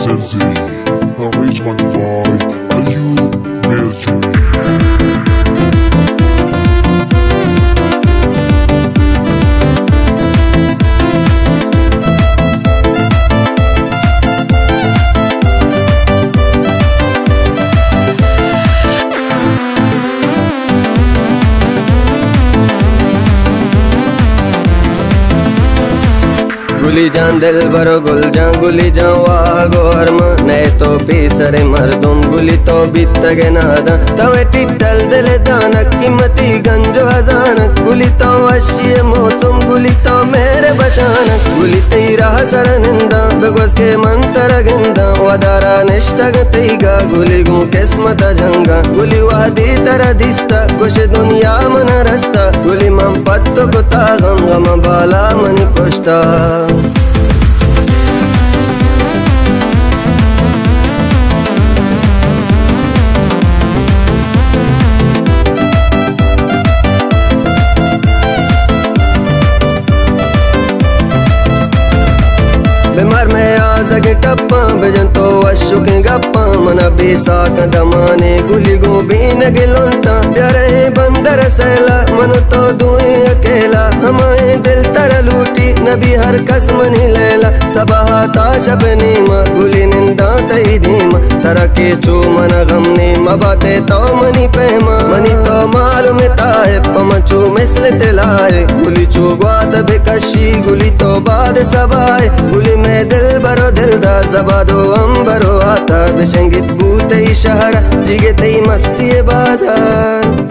Sensi, arrangement by Ayub Mercury. गुली जान दिल भरो गुल जान गुली जान वाह गोहरम नए तो पीसरे मरदुम गुली तो बीतगे नादा तवे टिटल दिल दानक कीमती गंजो हजानक गुली तो अशी मौसम गुली तो मेरे बशानक गुली तेरा हसर निंदा बेगोस के मंतर गिंदा वदारा निष्ठग तेगा गुली गु किस्मत जंगा गुली वादी तरह दिस्ता कुछ दुनिया मन रस्ता गुली मम पत्तो गुता गम गम बाला मन पुष्टा बीमार में आज़गे टप्पा बेजन तो अशुके गप्पा मना बेसाक दमाने गुली गोबीन गिलोंटा प्यारे बंदर सैला मनो तो दुए अकेला हमारे दिल तर लूटी नबी हर कसमनी लैला सबहा ताशब नीमा गुली निंदा तई धीमा तरके चो मन गमने मबाते तो मनी पैमा मनी तो मालूम ताए पमचो मिसल तिलाए गुली चो ग्वात बेकशी गुली तो बाद सबाए गुली में दिल बरो दिलदा जबादो अंबरो आता बेशंगित बूते शहर जिगे तई मस्ती बाजार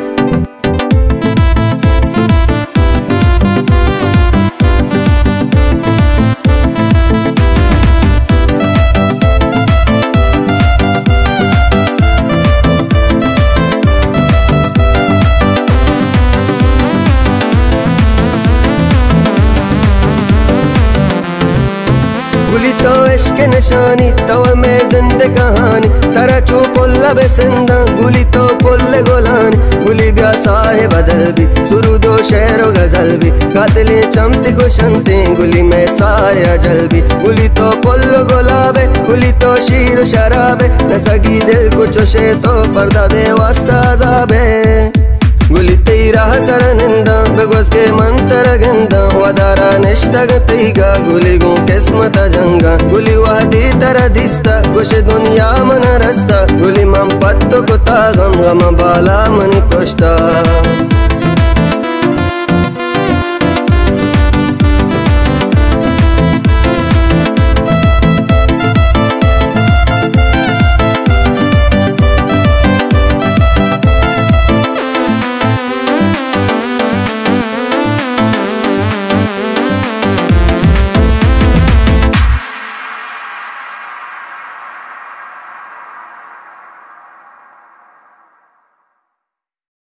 गुली तो इश्क निशानी तो में जिंद कहानी तरा चू पुल्ला बेसिंदा गुली तो पुल्ले गोलानी गुली ब्या साहे बदल भी सुरुदो शेरो गजल भी कातिले चमती गुशंती गुली में साहे अजल भी गुली तो पुल्लो गुलाबे गुली तो शीर शराबे नसगी दिल को चुशे तो पर्दा दे वास्ता जाबे गुली तेरा हसर निंदा बेगोस के मंतर गिंदा वदारा निष्ठग तेगा गुली गु किस्मत जंगा गुली वादी तरह दिस्ता कुछ दुनिया मन रस्ता गुली मम पत्तो को तागम गम बाला मन पुष्टा।